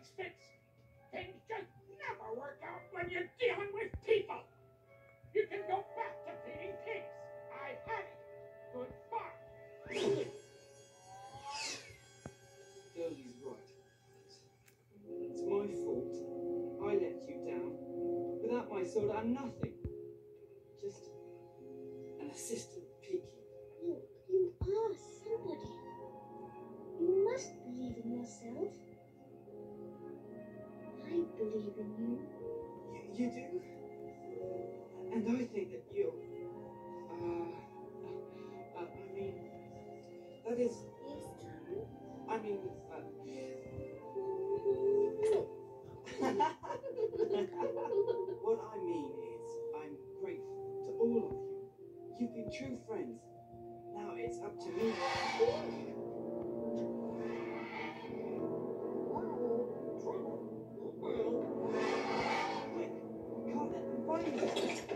quick fix. Things just never work out when you're dealing with people. You can go back to feeding pigs. I had it. Goodbye. Dirty's right. It's my fault. I let you down. Without my sword, I'm nothing. Just an assistant peaky. You are somebody. You must believe in yourself. I believe in you. You do? And I think that you... I mean... That is... Yes, darling. I mean... What I mean is, I'm grateful to all of you. You've been true friends. Now it's up to me. Quick, we can't let them find us.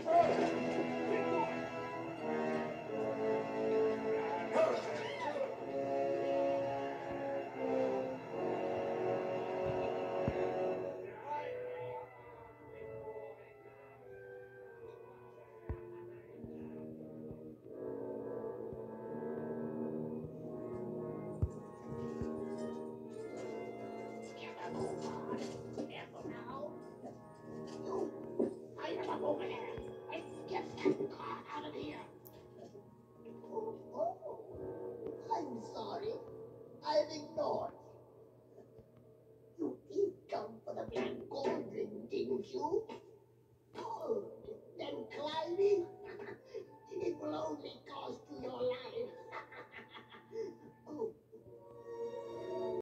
I am a woman here. Let's get that car out of here. Oh, I'm sorry. I've ignored you. You did come for the black cauldron, didn't you?